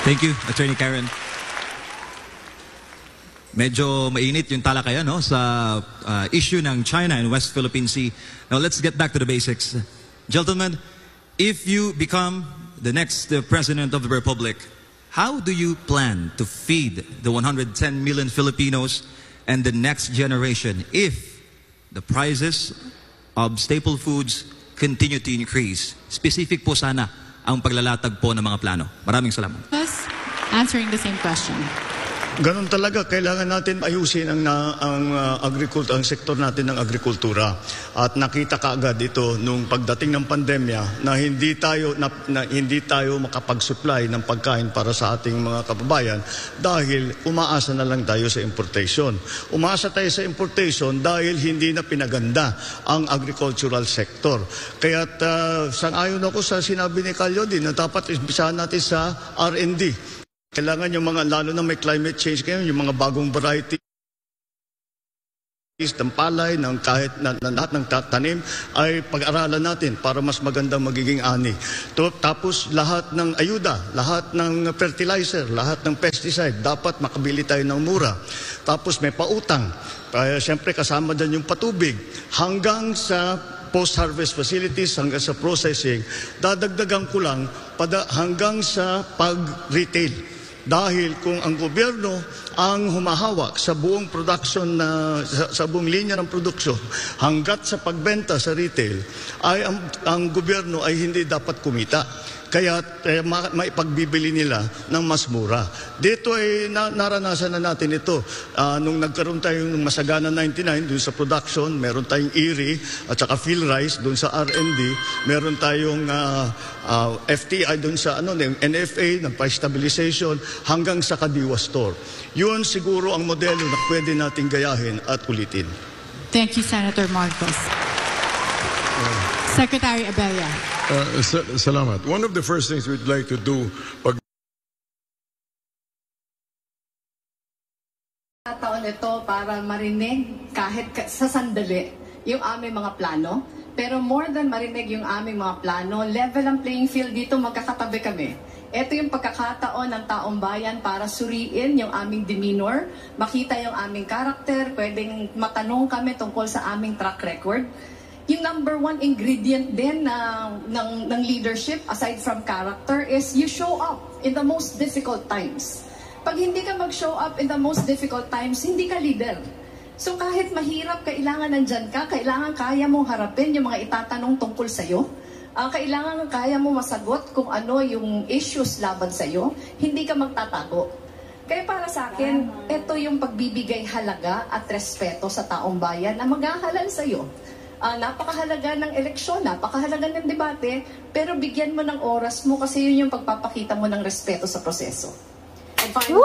Thank you, Attorney Karen. Medyo mainit yung talakayan sa issue ng China and West Philippine Sea. Now let's get back to the basics. Gentlemen, if you become the next President of the Republic, how do you plan to feed the 110 million Filipinos and the next generation if the prices of staple foods continue to increase? Specific po sana ang paglalatag po ng mga plano. Maraming salamat. Plus, answering the same question. Ganun talaga, kailangan natin ayusin ang sektor natin ng agrikultura. At nakita kaagad ito nung pagdating ng pandemya na hindi tayo makapag-supply ng pagkain para sa ating mga kababayan dahil umaasa na lang tayo sa importation. Umaasa tayo sa importation dahil hindi na pinaganda ang agricultural sector. Kaya't sang-ayon ako sa sinabi ni Calyodi na dapat ibisahan natin sa R&D. Kailangan yung mga, lalo na may climate change ngayon, yung mga bagong varieties ng palay, ng kahit na lahat ng tanim ay pag-aralan natin para mas magandang magiging ani. Tapos lahat ng ayuda, lahat ng fertilizer, lahat ng pesticide, dapat makabili tayo ng mura. Tapos may pautang. Siyempre kasama dyan yung patubig. Hanggang sa post-harvest facilities, hanggang sa processing, dadagdagan ko lang hanggang sa pag-retail. Dahil kung ang gobyerno ang humahawak sa buong production sa buong linya ng produksyon hanggat sa pagbenta sa retail, ay ang gobyerno ay hindi dapat kumita. Kaya maipagbibili nila ng mas mura. Dito ay naranasan na natin ito. Nung nagkaroon tayo ng Masagana 99 doon sa production, meron tayong IRI at saka PhilRice doon sa R&D, meron tayong FTI doon sa NFA, ng price stabilization, hanggang sa Kadiwa Store. Yun siguro ang modelo na pwede nating gayahin at ulitin. Thank you, Senator Marcos. Secretary Abella. Salamat. One of the first things we'd like to do taon ito para marinig kahit sa sandali yung aming mga plano. Pero more than marinig yung aming mga plano, level ang playing field dito, magkakatabi kami. Ito yung pagkakataon ng taong bayan para suriin yung aming demeanor, makita yung aming karakter, pwedeng matanong kami tungkol sa aming track record. Yung number one ingredient din ng leadership, aside from character, is you show up in the most difficult times. Pag hindi ka mag-show up in the most difficult times, hindi ka leader. So kahit mahirap, kailangan nandyan ka, kailangan kaya mong harapin yung mga itatanong tungkol sa'yo. Kailangan kaya mo masagot kung ano yung issues laban sa'yo, hindi ka magtatago. Kaya para sa akin, ito yung pagbibigay halaga at respeto sa taong bayan na maghahalal sa'yo. Napakahalaga ng eleksyon, napakahalaga ng debate, pero bigyan mo ng oras mo kasi yun yung pagpapakita mo ng respeto sa proseso. And finally,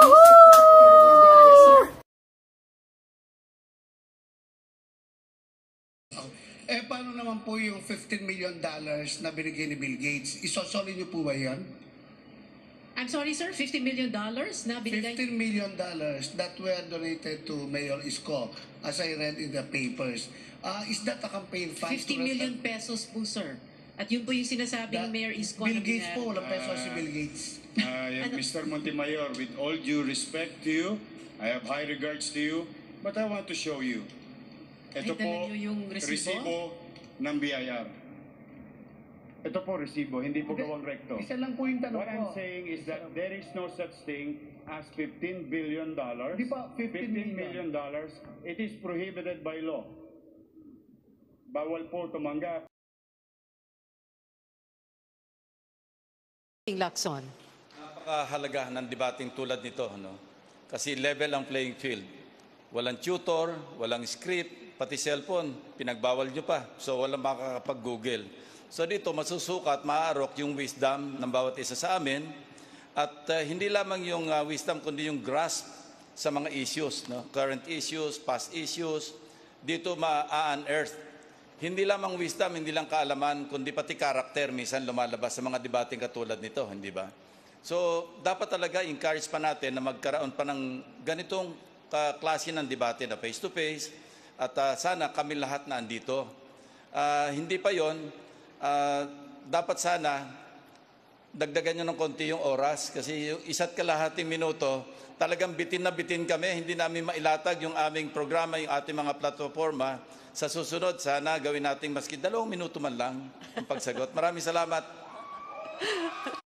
paano naman po yung $15 million na binigay ni Bill Gates? Isosoli niyo po ba yan? I'm sorry, sir, $50 million na binigay? $15 million that were donated to Mayor Isko, as I read in the papers. Is that a campaign fund? 50 million pesos po, sir. At yun po yung sinasabing Mayor Isko. Bill Gates po, walang peso si Bill Gates. Mr. Montemayor, with all due respect to you, I have high regards to you, but I want to show you. Ito po, yung resibo ng BIR. Ito po, resibo, hindi po gawang rekto. Isa lang po yung tanong What I'm saying is that there is no such thing as $15 billion. Di ba, $15 million, it is prohibited by law. Bawal po tumanggap. Lacson. Napakahalaga ng debating tulad nito, kasi level ang playing field. Walang tutor, walang script, pati cellphone, pinagbawal nyo pa. So walang makakapag-google. So dito masusukat, maaarok yung wisdom ng bawat isa sa amin. At hindi lamang yung wisdom, kundi yung grasp sa mga issues, current issues, past issues. Dito ma-unearth. Hindi lamang wisdom, hindi lang kaalaman, kundi pati karakter minsan lumalabas sa mga debating katulad nito, hindi ba? So, dapat talaga encourage pa natin na magkaroon pa ng ganitong klase ng debate na face-to-face at sana kami lahat na andito. Hindi pa yon, dapat sana dagdagan nyo ng konti yung oras kasi yung isa't kalahating minuto, talagang bitin na bitin kami. Hindi namin mailatag yung aming programa, yung ating mga plataforma. Sa susunod, sana gawin natin maski 2 minuto man lang ang pagsagot. Maraming salamat.